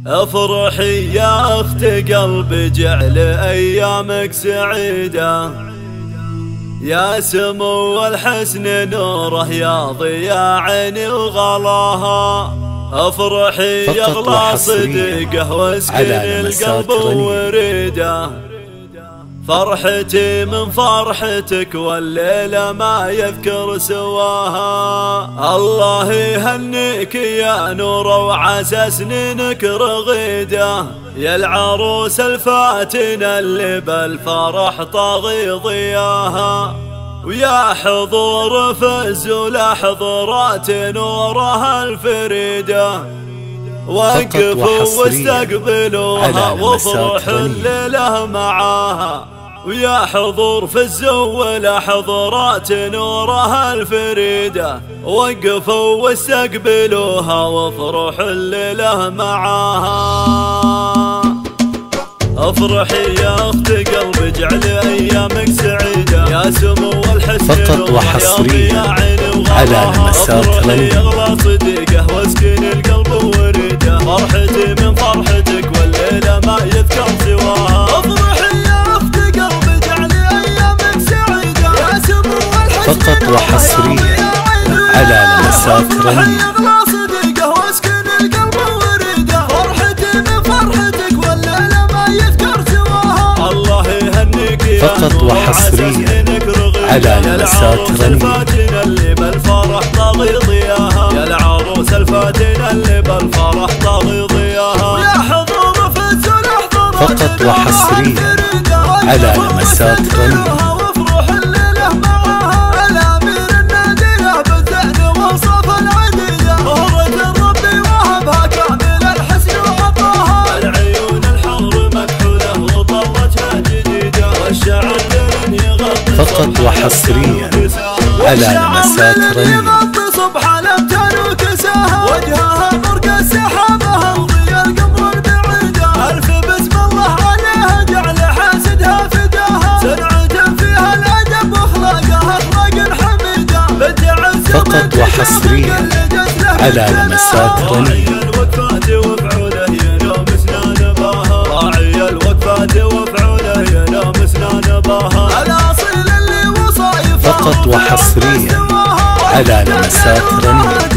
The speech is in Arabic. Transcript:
افرحي يا اخت قلبي، جعل ايامك سعيدة، يا سمو الحسن نوره يا ضياء عيني وغلاها. افرحي يغلى صديقه واسكن القلب وريده، فرحتي من فرحتك والليلة ما يذكر سواها. الله يهنيك يا نور وعسى سنينك رغيدة، يا العروس الفاتنة اللي بالفرح طاغي ضياها، ويا حضور فز لحضرات نورها الفريدة، وقفوا واستقبلوها وافرح الليلة معاها، ويا حضور فز ولحضرات نورها الفريدة، وقفوا واستقبلوها وافرح الليلة معاها. افرحي يا اخت قلبي، جعل ايامك سعيدة، يا سمو الحسن فقط وحصريا على لمسات رنين. يغلى صديقه واسكن القلب وريده، فرحتي من فرحتك والليلة ما يذكر سواها. افرحي يا اخت قلبي، جعل ايامك سعيدة، يا سمو الحسن فقط وحصريا على لمسات رنين. فقط وحصريا على لمسات رنين. اللي بالفرح طاغي ضياها، يا العروس الفاتنة اللي بالفرح طاغي ضياها، يا حضور فز لحضرات فقط وحصريا على لمسات رنين. وافرح الليلة معاها، الامير النادية بالزين وصف العديدة، مهرة ربي وهبها كامل الحسن وعطاها، العيون الحمر مكحولة وطلتها جديدة، والشعر فقط وحصريا على لمسات رنين. صبح الابتال وكساها، وجهها برق السحابة وضيا القمر البعيدة، الف بسم الله عليها جعل حاسدها فداها، سنعة فيها الادب واخلاقها اخلاق حميدة، بنت عز فقط وحصريا على لمسات رنين. الوقفات وفعوله ينام سنان باها، راعي الوقفات وفعوله ينام سنان باها، فقط وحصريا على لمسات رنين.